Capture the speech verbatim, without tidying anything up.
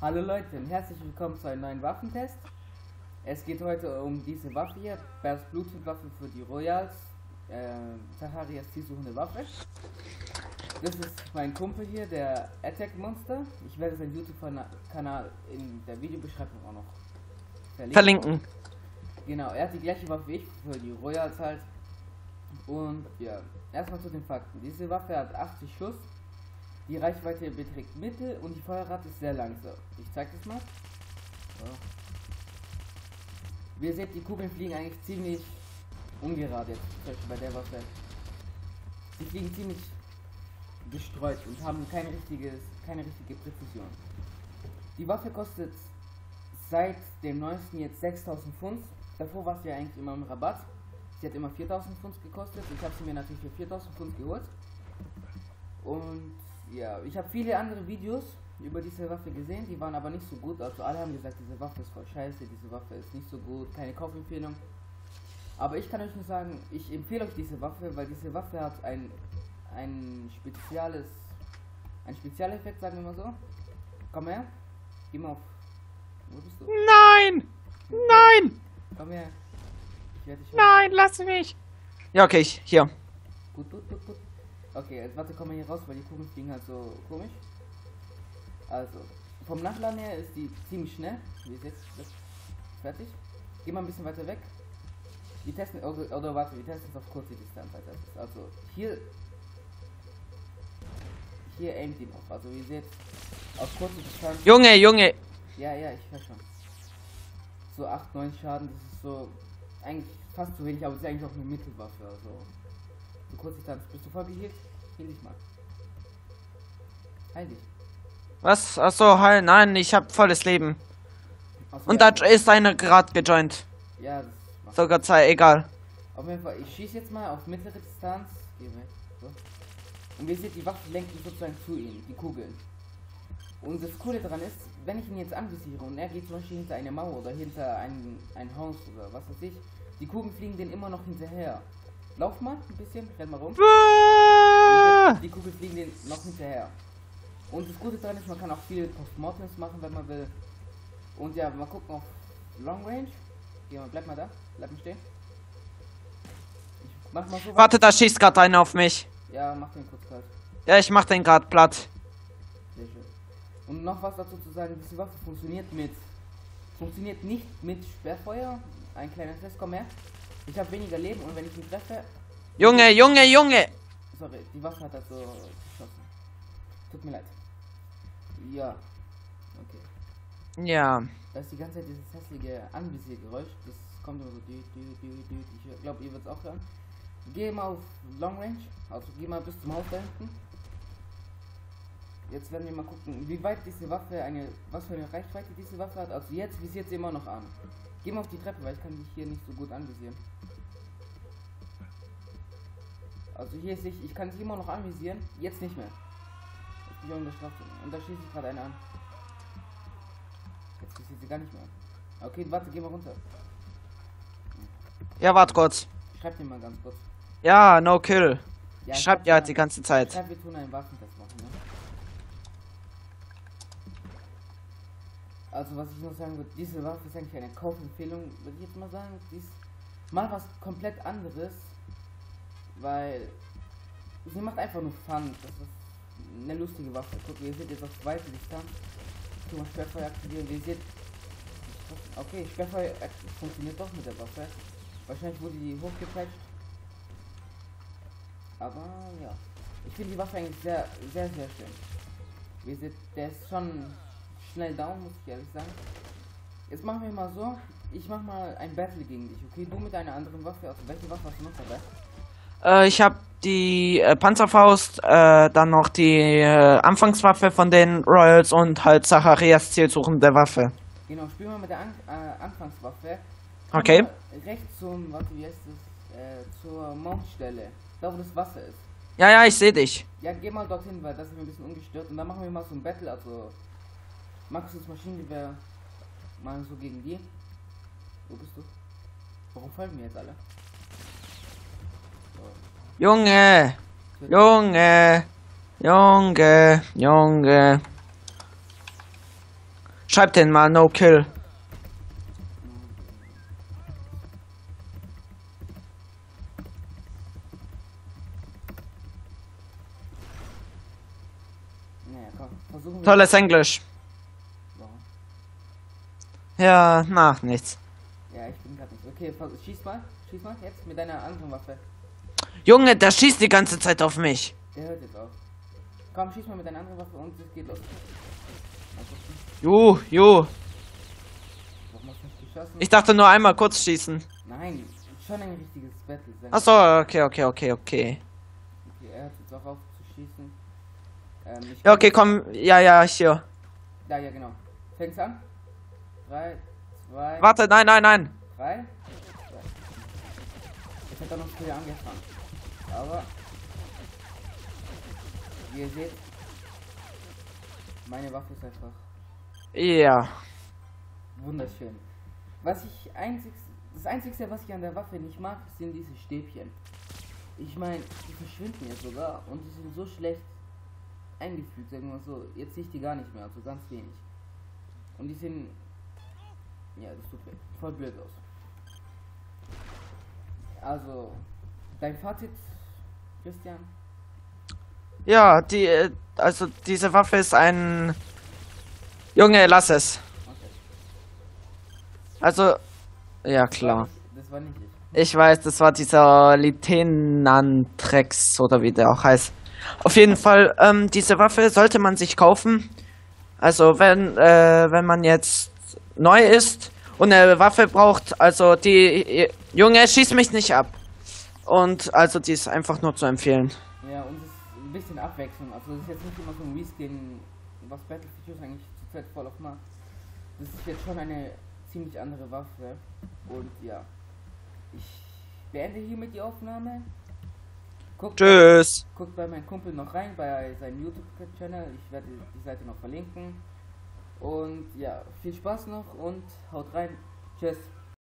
Hallo Leute und herzlich willkommen zu einem neuen Waffentest. Es geht heute um diese Waffe hier, Bears Bluetooth-Waffe für die Royals, äh, Zacharias zielsuchende Waffe. Das ist mein Kumpel hier, der Attack Monster. Ich werde seinen YouTube-Kanal in der Videobeschreibung auch noch verlinken. verlinken. Genau, er hat die gleiche Waffe wie ich, für die Royals halt. Und ja, erstmal zu den Fakten. Diese Waffe hat achtzig Schuss. Die Reichweite beträgt mittel und die Feuerrate ist sehr langsam. Ich zeig das mal. So. Wie ihr seht, die Kugeln fliegen eigentlich ziemlich ungerade jetzt, zum Beispiel bei der Waffe. Sie fliegen ziemlich gestreut und haben keine, richtiges, keine richtige Präzision. Die Waffe kostet seit dem neuesten jetzt sechstausend Pfund. Davor war sie ja eigentlich immer im Rabatt. Sie hat immer viertausend Pfund gekostet. Ich habe sie mir natürlich für viertausend Pfund geholt. Und ja, ich habe viele andere Videos über diese Waffe gesehen, die waren aber nicht so gut. Also alle haben gesagt, diese Waffe ist voll scheiße, diese Waffe ist nicht so gut, keine Kaufempfehlung. Aber ich kann euch nur sagen, ich empfehle euch diese Waffe, weil diese Waffe hat ein ein spezielles ein Spezialeffekt, sagen wir mal so. Komm her, geh mal auf. Wo bist du? Nein! Nein! Komm her. Ich werde dich Nein, lass mich! Ja, okay, ich, hier. Gut, gut, gut, gut. Okay, jetzt warte, komm mal hier raus, weil die Kugeln fliegen halt so komisch. Also, vom Nachladen her ist die ziemlich schnell. Wie ist jetzt das fertig? Geh mal ein bisschen weiter weg. Wir testen, oder, oder warte, wir testen es auf kurze Distanz. Also, hier, hier aimt die noch. Also, ihr seht, auf kurze Distanz. Junge, Junge! Ja, ja, ich höre schon. So acht, neun Schaden, das ist so, eigentlich fast zu wenig, aber es ist eigentlich auch eine Mittelwaffe. Also, so kurze Distanz. Bist du voll geheilt? Heal dich mal. Heil dich. Was? Achso, heil, nein, ich hab volles Leben. Achso, Und ja, da ist einer gerade gejoint. ja, das macht Sogar zwei, egal. auf jeden Fall, ich schieße jetzt mal auf mittlere Distanz. Geh weg. So. Und ihr seht, die Waffe lenkt mich sozusagen zu ihm, die Kugeln. Und das Coole daran ist, wenn ich ihn jetzt anvisiere und er geht zum Beispiel hinter eine Mauer oder hinter ein, ein Haus oder was weiß ich, die Kugeln fliegen den immer noch hinterher. Lauf mal ein bisschen, renn mal rum. Die Kugeln fliegen den noch hinterher. Und das Gute daran ist, man kann auch viele Postmortems machen, wenn man will. Und ja, mal gucken auf Long Range. Geh mal, bleib mal da, bleib mal stehen. Ich mach mal so. Warte, da schießt gerade einer auf mich. Ja, mach den kurz kalt. Ja, ich mach den gerade platt. Sehr schön. Und noch was dazu zu sagen, diese Waffe funktioniert mit funktioniert nicht mit Sperrfeuer. Ein kleiner Test, komm her. Ich habe weniger Leben und wenn ich ihn treffe. Junge, Junge, Junge! Sorry, die Waffe hat halt so geschossen. Tut mir leid. Ja. Okay. Ja. Da ist die ganze Zeit dieses hässliche Anvisiergeräusch. Das kommt immer so. Dü, dü, dü, dü. Ich glaube, ihr wird es auch hören. Geh mal auf Long Range. Also geh mal bis zum Haus da hinten. Jetzt werden wir mal gucken, wie weit diese Waffe eine. Was für eine Reichweite diese Waffe hat. Also jetzt visiert sie immer noch an. Geh mal auf die Treppe, weil ich kann dich hier nicht so gut anvisieren. Also hier ist ich, ich kann sie immer noch anvisieren, jetzt nicht mehr. Jetzt bin ich auch in der Straße. Und da schießt ich gerade einen an. Jetzt visiert sie gar nicht mehr an. Okay, warte, geh mal runter. Ja, warte kurz. Schreib dir mal ganz kurz. Ja, no kill. Ja, Ich schreib ja die ganze Zeit. Schreib, wir tun einen Waffentest machen, ne? Also was ich noch sagen würde, diese Waffe ist eigentlich eine Kaufempfehlung, würde ich jetzt mal sagen. Die ist mal was komplett anderes. Weil sie macht einfach nur Fun. Das ist eine lustige Waffe. Guck, ihr seht jetzt auf zweite Distanz. Tu mal Sperrfeuer aktivieren. Ihr seht. Okay, Sperrfeuer funktioniert doch mit der Waffe. Wahrscheinlich wurde die hochgepatcht. Aber ja. Ich finde die Waffe eigentlich sehr, sehr, sehr schön. Ihr seht, der ist schon schnell down, muss ich ehrlich sagen. Jetzt machen wir mal so. Ich mach mal ein Battle gegen dich, okay? Du mit einer anderen Waffe. Also welche Waffe hast du noch dabei? Äh, ich habe die äh, Panzerfaust, äh, dann noch die äh, Anfangswaffe von den Royals und halt Zacharias zielsuchende Waffe. Genau, spiel mal mit der An äh, Anfangswaffe. Spiel Okay. Rechts zum, warte, wie heißt das? Äh, zur Mountstelle. Da wo das Wasser ist. Ja, ja, ich sehe dich. Ja, geh mal dorthin, weil das ist mir ein bisschen ungestört. Und dann machen wir mal so ein Battle, also Maxus Maschinengewehr mal so gegen die. Wo bist du? Warum folgen mir jetzt alle? Junge, Junge, Junge, Junge. Schreib den mal, no kill. Naja, komm, versuchen wir. Tolles Englisch. Warum? Ja, na, nichts. Ja, ich bin grad nicht. Okay, vers- schieß mal. Schieß mal jetzt mit deiner anderen Waffe. Junge, der schießt die ganze Zeit auf mich. Der hört jetzt auf. Komm, schieß mal mit deiner anderen Waffe und es geht los. Jo, jo. Warum hast du nicht geschossen? Ich dachte nur einmal kurz schießen. Nein, schon ein richtiges Battle. Sein. Achso, okay, okay, okay, okay. Okay, er hört jetzt auch auf zu schießen. Ähm, ich Ja, okay, komm. Ja, ja, hier. Da, ja, genau. Fängt's an? Drei, zwei, Warte, nein, nein, nein. drei. zwei. Ich hätte noch früher angefangen. Aber, wie ihr seht, meine Waffe ist einfach Ja. wunderschön. Was ich einzig, das einzigste, was ich an der Waffe nicht mag, sind diese Stäbchen. Ich meine, die verschwinden jetzt sogar und die sind so schlecht eingefügt, sagen wir mal so. Jetzt sehe ich die gar nicht mehr, also ganz wenig. Und die sind, ja, das tut weh, voll blöd aus. Also, dein Fazit, Christian? Ja, die, äh, also diese Waffe ist ein... Junge, lass es. Okay. Also, ja klar. Das, das war nicht ich. Ich weiß, das war dieser Lieutenant-Trex oder wie der auch heißt. Auf jeden Fall, ähm, diese Waffe sollte man sich kaufen. Also wenn, äh, wenn man jetzt neu ist und eine Waffe braucht, also die... Junge, schieß mich nicht ab. Und also die ist einfach nur zu empfehlen. Ja, und es ist ein bisschen Abwechslung. Also, es ist jetzt nicht immer so ein Reskin, was Battlefield eigentlich zurzeit voll auf macht. Das ist jetzt schon eine ziemlich andere Waffe. Und ja, ich beende hiermit die Aufnahme. Guckt, Tschüss. guckt bei meinem Kumpel noch rein, bei seinem YouTube-Channel. Ich werde die Seite noch verlinken. Und ja, viel Spaß noch und haut rein. Tschüss.